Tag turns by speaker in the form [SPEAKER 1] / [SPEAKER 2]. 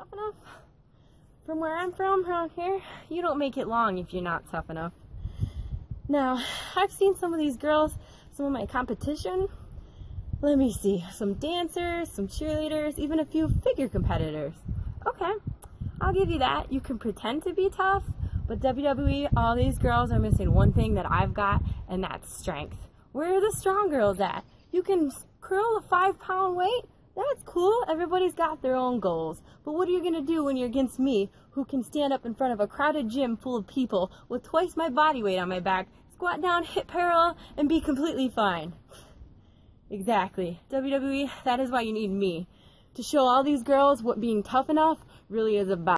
[SPEAKER 1] tough enough? From where I'm from, around here, you don't make it long if you're not tough enough. Now, I've seen some of these girls, some of my competition. Let me see, some dancers, some cheerleaders, even a few figure competitors. Okay, I'll give you that. You can pretend to be tough, but WWE, all these girls are missing one thing that I've got, and that's strength. Where are the strong girls at? You can curl a 5-pound weight? That's cool. Everybody's got their own goals. But what are you going to do when you're against me, who can stand up in front of a crowded gym full of people with twice my body weight on my back, squat down, hip parallel, and be completely fine? Exactly. WWE, that is why you need me. To show all these girls what being tough enough really is about.